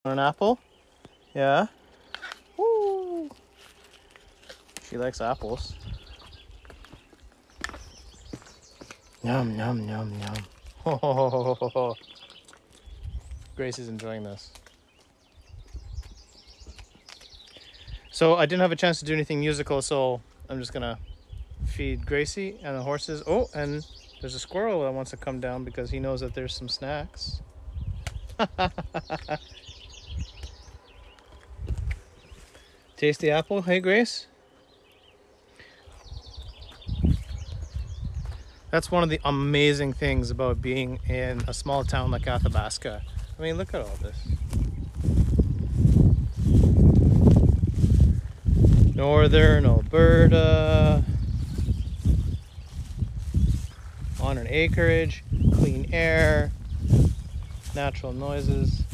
Want an apple? Yeah. Woo! She likes apples. Yum, yum, yum, yum. Ho, ho, ho, ho, ho, ho. Grace is enjoying this. So I didn't have a chance to do anything musical, so I'm just gonna feed Gracie and the horses. Oh, and there's a squirrel that wants to come down because he knows that there's some snacks. Taste the apple, hey Grace? That's one of the amazing things about being in a small town like Athabasca. I mean, look at all this. Northern Alberta. On an acreage, clean air, natural noises.